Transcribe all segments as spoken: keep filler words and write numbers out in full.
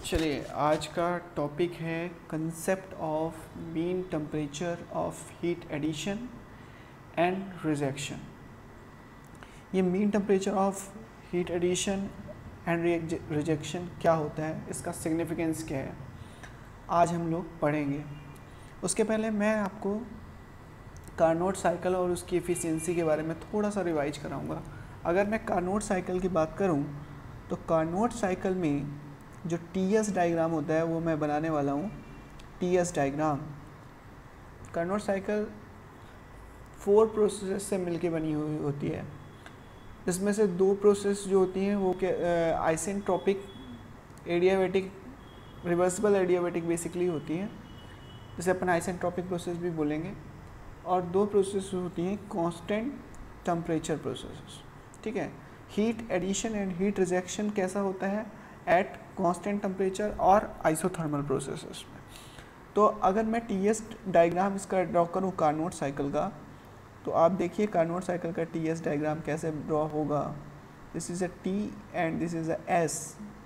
चलिए आज का टॉपिक है concept of mean temperature of heat addition and rejection. ये mean temperature of heat addition and rejection क्या होता है, इसका सिग्निफिकेंस क्या है, आज हम लोग पढ़ेंगे। उसके पहले मैं आपको कार्नोट साइकिल और उसकी एफिशिएंसी के बारे में थोड़ा सा रिवाइज कराऊंगा। अगर मैं कार्नोट साइकिल की बात करूं तो कार्नोट साइकिल में जो टी एस डायग्राम होता है वो मैं बनाने वाला हूँ। T S diagram Carnot cycle four process से मिलके बनी हुई होती है। इसमें से दो प्रोसेस जो होती हैं वो क्या isentropic adiabatic reversible adiabatic basically होती हैं, जिसे अपन आइसेंट्रोपिक प्रोसेस भी बोलेंगे। और दो प्रोसेस होती हैं कांस्टेंट टेम्परेचर प्रोसेस। ठीक है, heat addition and heat rejection कैसा होता है एट कांस्टेंट टेम्परेचर और आइसोथर्मल प्रोसेसेस में। तो अगर मैं टी एस डायग्राम इसका ड्रॉ करूँ कार्नोट साइकिल का, तो आप देखिए कार्नोट साइकिल का टी एस डायग्राम कैसे ड्रॉ होगा। This is a T and this is a S,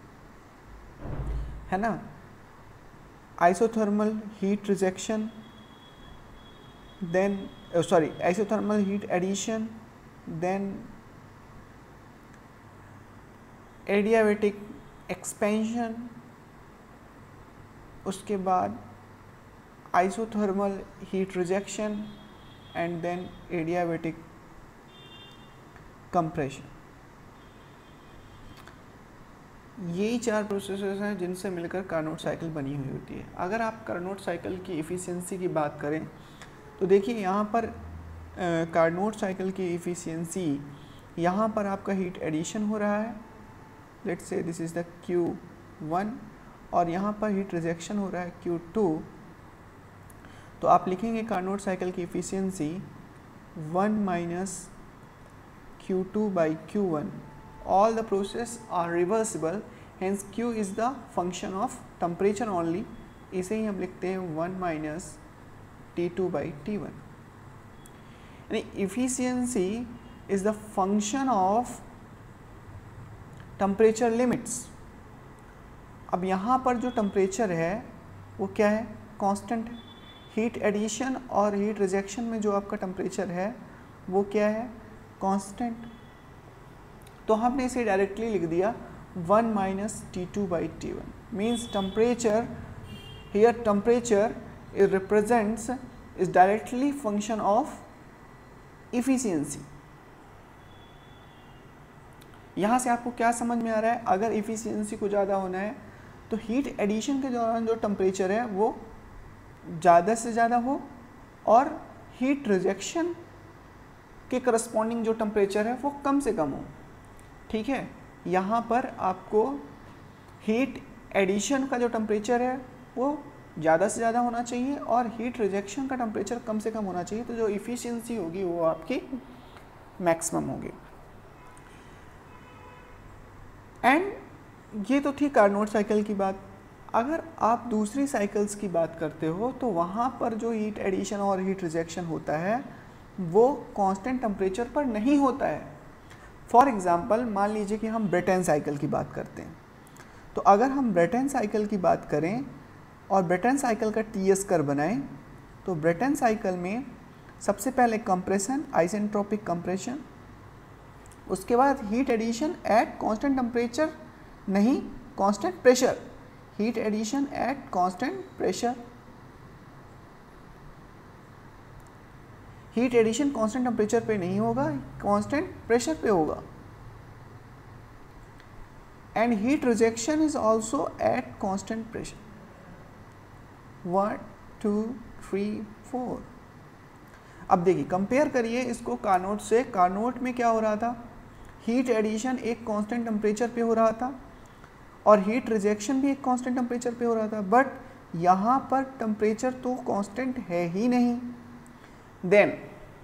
है ना। Isothermal heat rejection, then sorry isothermal heat addition, then adiabatic expansion, उसके बाद isothermal heat rejection and then adiabatic compression. यही चार processes हैं जिनसे मिलकर कार्नोट साइकिल बनी हुई होती है। अगर आप कार्नोट साइकिल की एफिशिएंसी की बात करें तो देखिए यहाँ पर कार्नोट साइकिल की एफिशिएंसी, यहाँ पर आपका हीट एडिशन हो रहा है, let's say this is the Q one, और यहाँ पर हीट रिजेक्शन हो रहा है क्यू टू। तो आप लिखेंगे कार्नोट साइकिल की efficiency one minus Q two by Q one. All the process are reversible, hence Q is the function of temperature only. इसे ही हम लिखते हैं one minus T two by T one. यानी efficiency is the function of temperature limits. अब यहाँ पर जो टेम्परेचर है वो क्या है, कांस्टेंट है। हीट एडिशन और हीट रिजेक्शन में जो आपका टेम्परेचर है वो क्या है, कांस्टेंट। तो हमने इसे डायरेक्टली लिख दिया one minus T two by T one. Means temperature here temperature is represents is directly function of efficiency. यहाँ से आपको क्या समझ में आ रहा है, अगर इफिशियंसी को ज़्यादा होना है तो हीट एडिशन के दौरान जो टेम्परेचर है वो ज़्यादा से ज़्यादा हो, और हीट रिजेक्शन के करस्पॉन्डिंग जो टेम्परेचर है वो कम से कम हो। ठीक है, यहाँ पर आपको हीट एडिशन का जो टेम्परेचर है वो ज़्यादा से ज़्यादा होना चाहिए और हीट रिजेक्शन का टेम्परेचर कम से कम होना चाहिए। तो जो इफिशियंसी होगी वो आपकी मैक्सिमम होगी। एंड ये तो थी कार्नोट साइकिल की बात। अगर आप दूसरी साइकिल्स की बात करते हो तो वहाँ पर जो हीट एडिशन और हीट रिजेक्शन होता है वो कांस्टेंट टेम्परेचर पर नहीं होता है। फॉर एग्जांपल मान लीजिए कि हम ब्रेटन साइकिल की बात करते हैं। तो अगर हम ब्रेटन साइकिल की बात करें और ब्रेटन साइकिल का टी एस कर्व बनाएं, तो ब्रेटन साइकिल में सबसे पहले कंप्रेशन, आइसेंट्रोपिक कंप्रेशन, उसके बाद heat addition at constant temperature, नहीं constant pressure, heat addition at constant pressure. Heat addition constant temperature पे नहीं होगा, कांस्टेंट प्रेशर पे होगा। And heat rejection is also at constant pressure. One two three four. अब देखिए कंपेयर करिए इसको कार्नोट से। कार्नोट में क्या हो रहा था, हीट एडिशन एक कांस्टेंट टेम्परेचर पे हो रहा था और हीट रिजेक्शन भी एक कांस्टेंट टेम्परेचर पे हो रहा था, बट यहाँ पर टेम्परेचर तो कांस्टेंट है ही नहीं। Then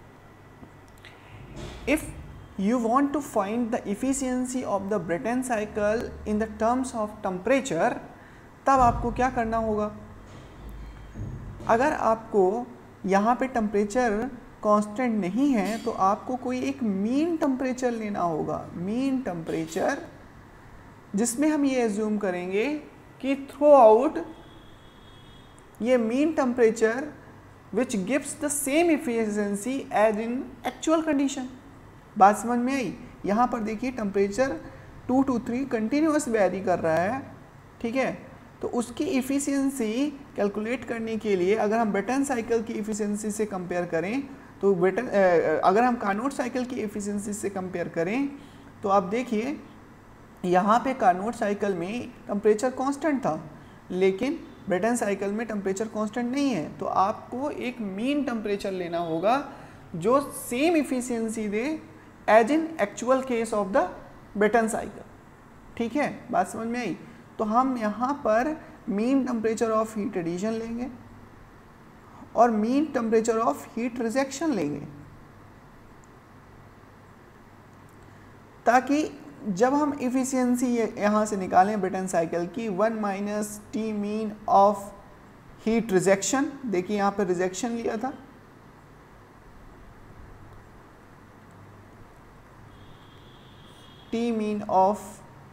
if you want to find the efficiency of the Brayton cycle in the terms of temperature, तब आपको क्या करना होगा, अगर आपको यहाँ पे टेम्परेचर कांस्टेंट नहीं है तो आपको कोई एक मीन टेम्परेचर लेना होगा। मीन टेम्परेचर जिसमें हम ये एज्यूम करेंगे कि थ्रू आउट ये mean temperature which gives the same efficiency as in actual condition. बात समझ में आई? यहाँ पर देखिए temperature two two three continuous vary कर रहा है, ठीक है। तो उसकी इफ़िशियंसी कैलकुलेट करने के लिए अगर हम ब्रेटन साइकिल की इफ़िशियंसी से कंपेयर करें तो ब्रेटन अगर हम कार्नोट साइकिल की इफ़िशियंसी से कंपेयर करें तो आप देखिए यहाँ पे कार्नोट साइकिल में टेम्परेचर कांस्टेंट था, लेकिन ब्रेटन साइकिल में टेम्परेचर कांस्टेंट नहीं है। तो आपको एक मीन टेम्परेचर लेना होगा जो सेम इफ़िशियंसी दे as in actual case of the Brayton cycle, ठीक है। बात समझ में आई? तो हम यहाँ पर mean temperature of heat addition लेंगे और mean temperature of heat rejection लेंगे, ताकि जब हम इफिशियंसी यहाँ से निकालें ब्रेटन साइकिल की one minus T mean of heat rejection, देखिए यहाँ पर रिजेक्शन लिया था, T mean of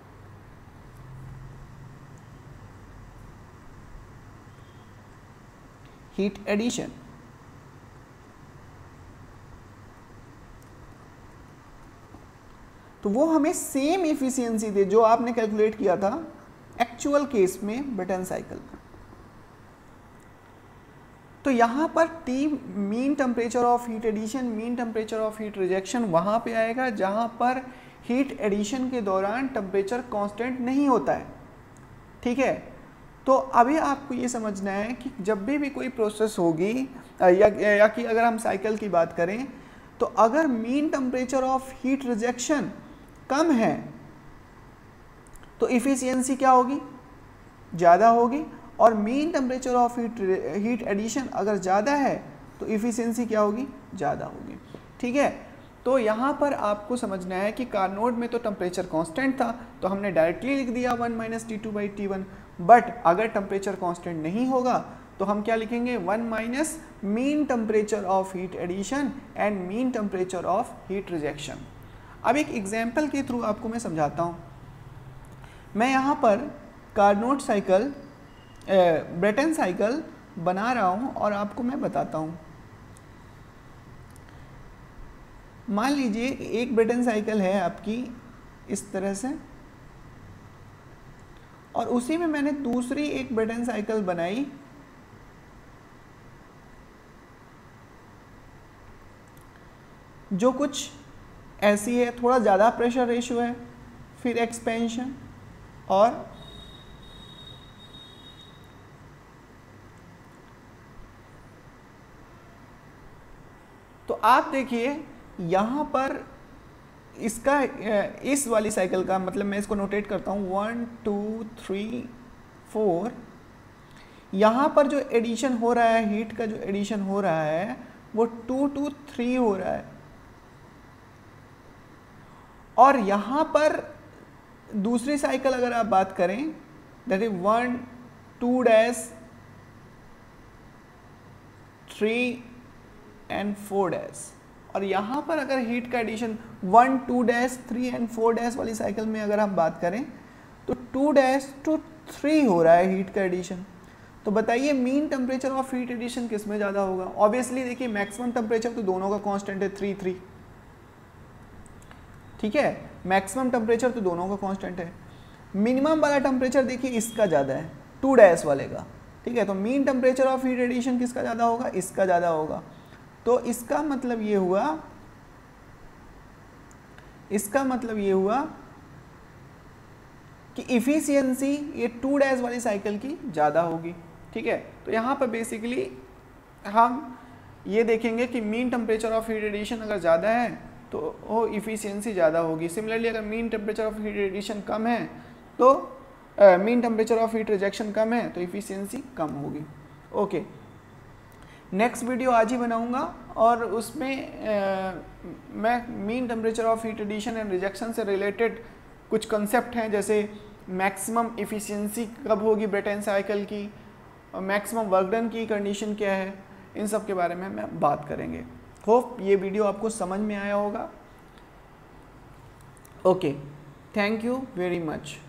heat addition, तो वो हमें सेम इफिशियंसी दे जो आपने कैलकुलेट किया था एक्चुअल केस में ब्रेटन साइकिल में। तो यहाँ पर T mean temperature of heat addition, mean temperature of heat rejection वहाँ पे आएगा जहाँ पर हीट एडिशन के दौरान टेम्परेचर कांस्टेंट नहीं होता है, ठीक है। तो अभी आपको ये समझना है कि जब भी भी कोई प्रोसेस होगी या, या कि अगर हम साइकिल की बात करें तो अगर mean temperature of heat rejection कम है तो इफिशियंसी क्या होगी? ज़्यादा होगी। और mean temperature of heat heat addition अगर ज़्यादा है तो इफिशियंसी क्या होगी? ज़्यादा होगी, ठीक है। तो यहाँ पर आपको समझना है कि कार्नोट में तो टेम्परेचर कांस्टेंट था तो हमने डायरेक्टली लिख दिया one minus T two by T one, but अगर टेम्परेचर कांस्टेंट नहीं होगा तो हम क्या लिखेंगे? One minus mean temperature of heat addition and mean temperature of heat rejection. अब एक एग्जाम्पल के थ्रू आपको मैं समझाता हूँ। मैं यहाँ पर कार्नोट साइकिल ब्रेटन साइकिल बना रहा हूँ और आपको मैं बताता हूँ। मान लीजिए एक ब्रेटन साइकिल है आपकी इस तरह से और उसी में मैंने दूसरी एक ब्रेटन साइकिल बनाई जो कुछ ऐसी है, थोड़ा ज़्यादा प्रेशर रेशियो है, फिर एक्सपेंशन और तो आप देखिए यहाँ पर इसका इस वाली साइकिल का मतलब मैं इसको नोटेट करता हूँ वन टू थ्री फोर। यहाँ पर जो एडिशन हो रहा है, हीट का जो एडिशन हो रहा है वो टू टू थ्री हो रहा है और यहाँ पर दूसरी साइकिल अगर आप बात करें that is one two dash three and four dash. और यहाँ पर अगर हीट का addition one two dash three and four dash वाली साइकिल में अगर हम बात करें तो टू डैश टू थ्री हो रहा है हीट का एडिशन। तो बताइए mean temperature of heat addition किस में ज़्यादा होगा? ऑब्वियसली देखिए मैक्सिमम टेम्परेचर तो दोनों का कांस्टेंट है थ्री थ्री, ठीक है। मैक्सिमम टेम्परेचर तो दोनों का कांस्टेंट है। मिनिमम वाला टेम्परेचर देखिए इसका ज़्यादा है, टू डैश वाले का, ठीक है। तो mean temperature of heat addition किसका ज़्यादा होगा? इसका ज़्यादा होगा। तो इसका मतलब ये हुआ इसका मतलब ये हुआ कि इफिशियंसी ये टू डैश वाली साइकिल की ज़्यादा होगी, ठीक है। तो यहाँ पर बेसिकली हम ये देखेंगे कि mean temperature of heat addition अगर ज़्यादा है तो वो इफिशियंसी ज़्यादा होगी। सिमिलरली अगर mean temperature of heat addition कम है तो mean temperature of heat rejection कम है तो इफिशियंसी कम होगी। ओके, नेक्स्ट वीडियो आज ही बनाऊंगा और उसमें आ, मैं mean temperature of heat addition and rejection से रिलेटेड कुछ कंसेप्ट हैं, जैसे मैक्सिमम इफ़िशियंसी कब होगी ब्रेटन साइकिल की, और मैक्सिमम वर्क डन की कंडीशन क्या है, इन सब के बारे में मैं बात करेंगे। होप ये वीडियो आपको समझ में आया होगा। Okay, thank you very much.